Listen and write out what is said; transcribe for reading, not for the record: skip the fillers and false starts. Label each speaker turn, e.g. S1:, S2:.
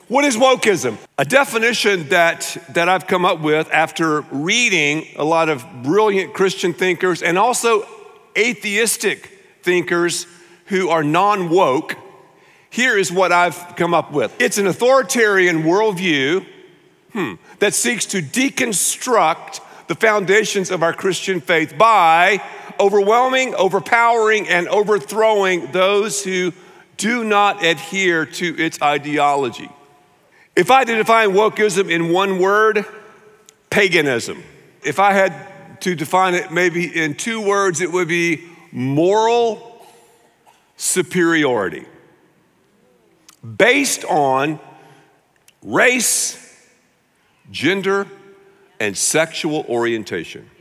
S1: What is wokeism? A definition that I've come up with after reading a lot of brilliant Christian thinkers and also atheistic thinkers who are non-woke. Here is what I've come up with. It's an authoritarian worldview that seeks to deconstruct the foundations of our Christian faith by overwhelming, overpowering, and overthrowing those who do not adhere to its ideology. If I had to define wokeism in one word, paganism. If I had to define it maybe in two words, it would be moral superiority based on race, gender, and sexual orientation.